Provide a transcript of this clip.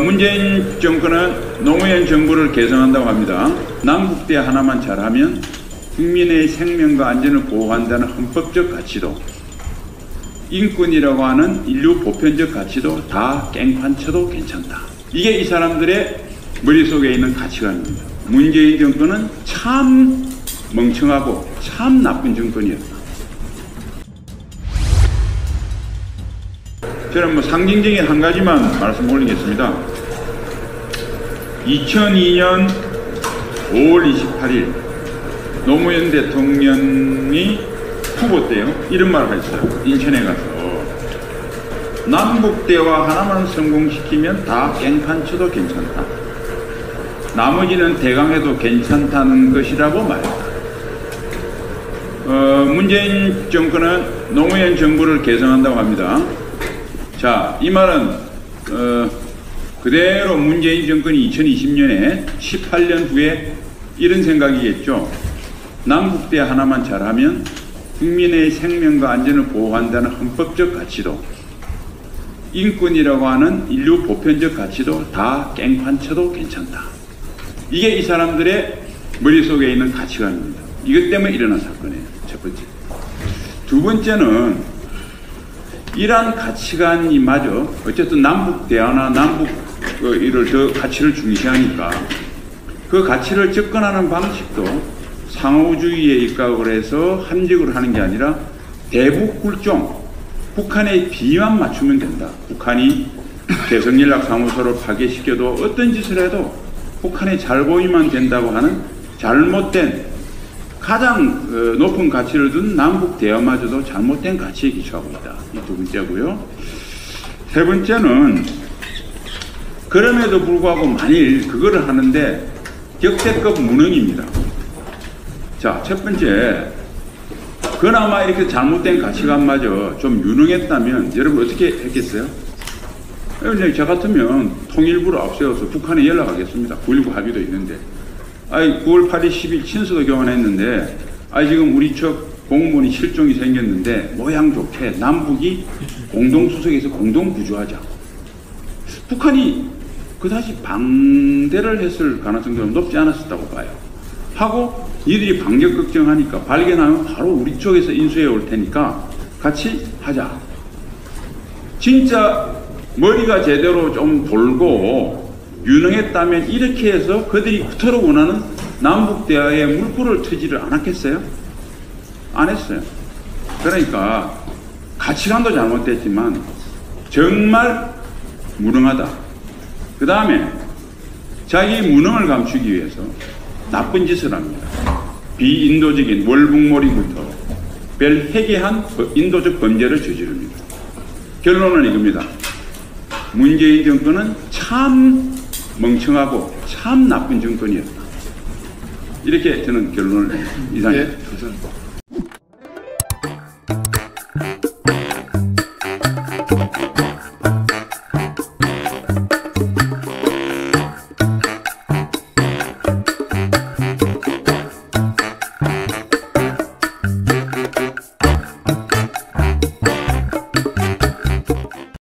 문재인 정권은 노무현 정부를 개성한다고 합니다. 남북대 하나만 잘하면 국민의 생명과 안전을 보호한다는 헌법적 가치도, 인권이라고 하는 인류 보편적 가치도 다 깽판쳐도 괜찮다. 이게 이 사람들의 머릿속에 있는 가치관입니다. 문재인 정권은 참 멍청하고 참 나쁜 정권이었다. 저는 상징적인 한 가지만 말씀 올리겠습니다. 2002년 5월 28일 노무현 대통령이 후보 때요 이런 말을 했어요. 인천에 가서 남북대화 하나만 성공시키면 다 깽판쳐도 괜찮다. 나머지는 대강해도 괜찮다는 것이라고 말했다. 문재인 정권은 노무현 정부를 개성한다고 합니다. 자, 이 말은 그대로 문재인 정권이 2020년에 18년 후에 이런 생각이겠죠. 남북대 하나만 잘하면 국민의 생명과 안전을 보호한다는 헌법적 가치도, 인권이라고 하는 인류 보편적 가치도 다 깽판쳐도 괜찮다. 이게 이 사람들의 머릿속에 있는 가치관입니다. 이것 때문에 일어난 사건이에요. 첫 번째. 두 번째는 이러한 가치관이 마저 어쨌든 남북 대화나 남북 이를 더 가치를 중시하니까 그 가치를 접근하는 방식도 상호주의에 입각을 해서 함정을 하는 게 아니라 대북굴종, 북한의 비만 맞추면 된다. 북한이 개성연락사무소를 파괴시켜도 어떤 짓을 해도 북한에 잘 보이면 된다고 하는 잘못된, 가장 높은 가치를 둔 남북 대화마저도 잘못된 가치에 기초하고 있다. 이 두 번째고요. 세 번째는 그럼에도 불구하고 만일 그거를 하는데 역대급 무능입니다. 자, 첫 번째, 그나마 이렇게 잘못된 가치관마저 좀 유능했다면 여러분 어떻게 했겠어요? 저 같으면 통일부를 앞세워서 북한에 연락하겠습니다. 9.19 합의도 있는데. 9월 8일 10일 친서도 교환했는데 지금 우리 쪽 공무원이 실종이 생겼는데 모양 좋게 남북이 공동수석에서 공동구조하자. 북한이 그다지 방대를 했을 가능성도 높지 않았었다고 봐요. 하고 이들이 반격 걱정하니까 발견하면 바로 우리 쪽에서 인수해 올 테니까 같이 하자. 진짜 머리가 제대로 좀 돌고 유능했다면 이렇게 해서 그들이 그토록 원하는 남북대화에 물꼬를 트지를 않았겠어요? 안 했어요. 그러니까 가치관도 잘못됐지만 정말 무능하다. 그 다음에 자기 무능을 감추기 위해서 나쁜 짓을 합니다. 비인도적인 월북몰이부터 별 해괴한 인도적 범죄를 저지릅니다. 결론은 이겁니다. 문재인 정권은 참 멍청하고 참 나쁜 정권이었다. 이렇게 저는 결론을 이상입니다. 감사합니다.